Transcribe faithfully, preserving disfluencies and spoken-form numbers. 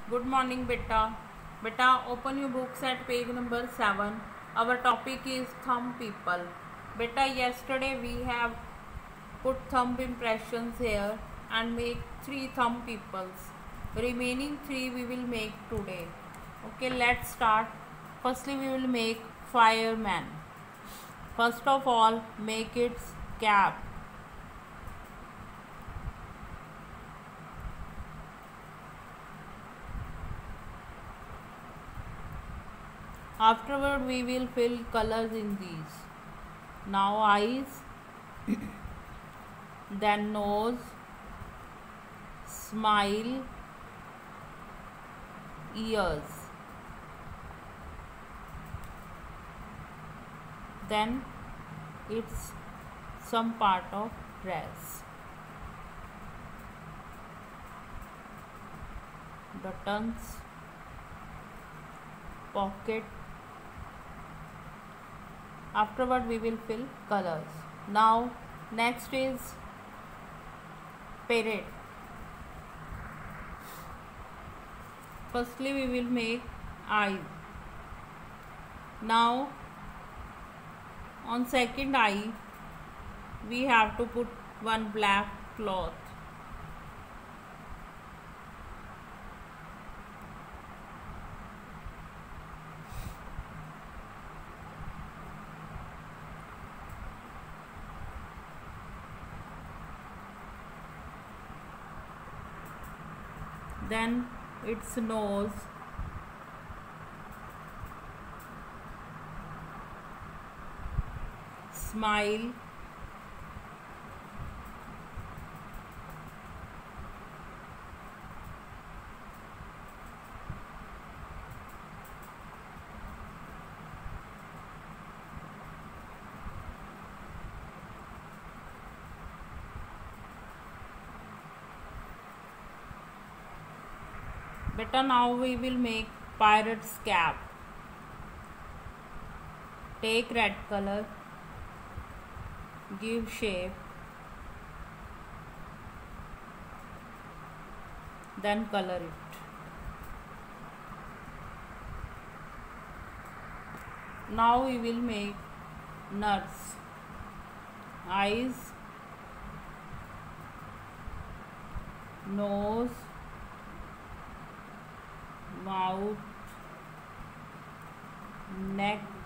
Good morning, beta. Beta, open your books at page number seven. Our topic is thumb people. Beta, yesterday we have put thumb impressions here and make three thumb peoples. Remaining three we will make today. Okay, let's start. Firstly, we will make fireman. First of all, make its cap. Afterward, we will fill colors in these. Now eyes, then nose, smile, ears, then it's some part of dress, buttons, pocket. Afterward we will fill colors. Now next is parrot. Firstly we will make eyes. Now on second eye we have to put one black cloth. Then its nose, smile, better. Now we will make pirate's cap. Take red color, give shape, then color it. Now we will make nurse. Eyes, nose, mouth, neck,